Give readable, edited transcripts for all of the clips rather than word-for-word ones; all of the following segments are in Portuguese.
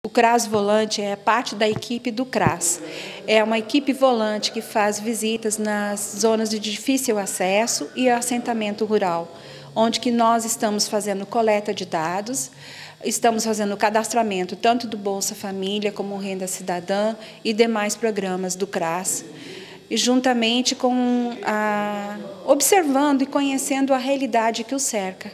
O CRAS Volante é parte da equipe do CRAS. É uma equipe volante que faz visitas nas zonas de difícil acesso e assentamento rural, onde que nós estamos fazendo coleta de dados, estamos fazendo cadastramento tanto do Bolsa Família como Renda Cidadã e demais programas do CRAS, e juntamente com observando e conhecendo a realidade que o cerca.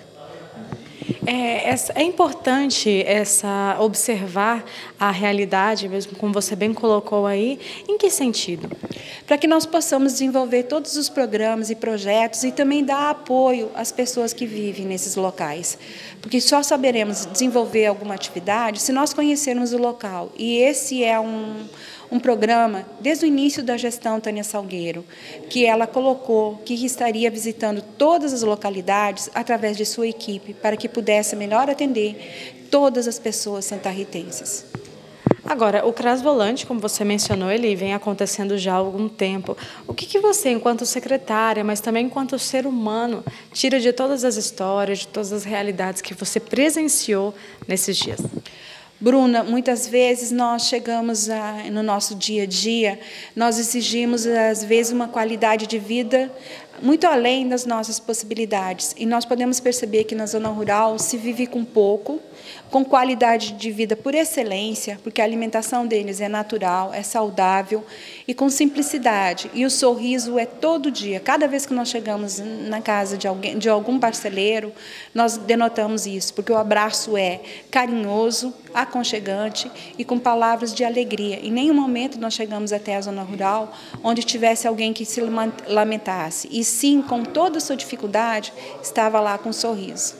É importante observar a realidade, mesmo como você bem colocou aí, em que sentido? Para que nós possamos desenvolver todos os programas e projetos e também dar apoio às pessoas que vivem nesses locais. Porque só saberemos desenvolver alguma atividade se nós conhecermos o local. E esse é um programa, desde o início da gestão Tânia Salgueiro, que ela colocou que estaria visitando todas as localidades através de sua equipe, para que pudesse melhor atender todas as pessoas santarritenses. Agora, o CRAS Volante, como você mencionou, ele vem acontecendo já há algum tempo. O que você, enquanto secretária, mas também enquanto ser humano, tira de todas as histórias, de todas as realidades que você presenciou nesses dias? Bruna, muitas vezes nós chegamos no nosso dia a dia, nós exigimos, às vezes, uma qualidade de vida muito além das nossas possibilidades. E nós podemos perceber que na zona rural se vive com pouco, com qualidade de vida por excelência, porque a alimentação deles é natural, é saudável e com simplicidade. E o sorriso é todo dia. Cada vez que nós chegamos na casa de algum parceleiro, nós denotamos isso, porque o abraço é carinhoso, aconchegante e com palavras de alegria. Em nenhum momento nós chegamos até a zona rural onde tivesse alguém que se lamentasse. E sim, com toda a sua dificuldade, estava lá com um sorriso.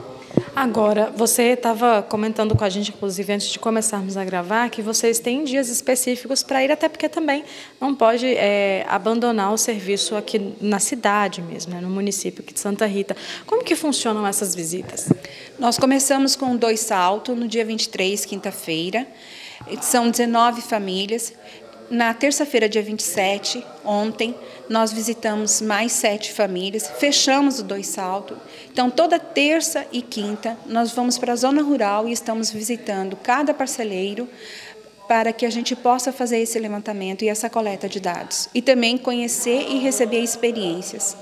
Agora, você estava comentando com a gente, inclusive, antes de começarmos a gravar, que vocês têm dias específicos para ir, até porque também não pode abandonar o serviço aqui na cidade mesmo, né, no município aqui de Santa Rita. Como que funcionam essas visitas? Nós começamos com 2 saltos no dia 23, quinta-feira. São 19 famílias. Na terça-feira, dia 27, ontem, nós visitamos mais 7 famílias, fechamos o 2 saltos. Então, toda terça e quinta, nós vamos para a zona rural e estamos visitando cada parceleiro para que a gente possa fazer esse levantamento e essa coleta de dados. E também conhecer e receber experiências.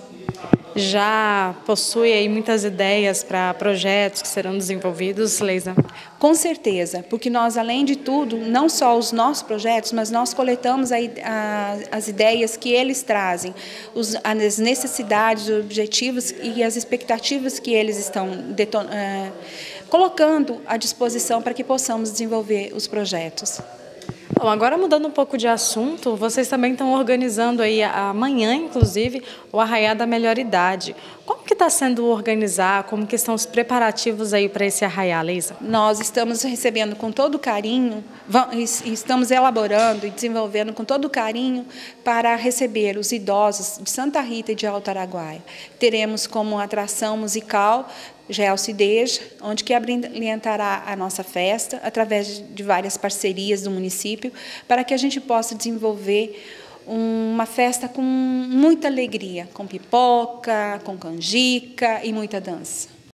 Já possui aí muitas ideias para projetos que serão desenvolvidos, Leisa? Com certeza, porque nós, além de tudo, não só os nossos projetos, mas nós coletamos as ideias que eles trazem, as necessidades, os objetivos e as expectativas que eles estão colocando à disposição para que possamos desenvolver os projetos. Bom, agora mudando um pouco de assunto, vocês também estão organizando aí amanhã, inclusive, o Arraiá da Melhor Idade. Como que está sendo organizar, como que estão os preparativos aí para esse arraiá, Leisa? Nós estamos recebendo com todo carinho, estamos elaborando e desenvolvendo com todo carinho para receber os idosos de Santa Rita e de Alto Araguaia. Teremos como atração musical Geocideja, onde que abrilhantará a nossa festa, através de várias parcerias do município, para que a gente possa desenvolver uma festa com muita alegria, com pipoca, com canjica e muita dança.